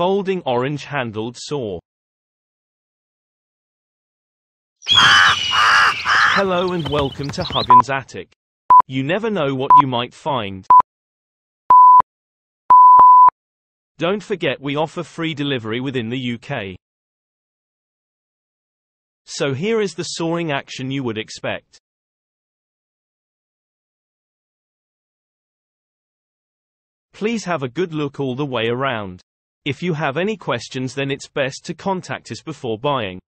Folding orange-handled saw. Hello and welcome to Huggins Attic. You never know what you might find. Don't forget we offer free delivery within the UK. So here is the sawing action you would expect. Please have a good look all the way around. If you have any questions, then it's best to contact us before buying.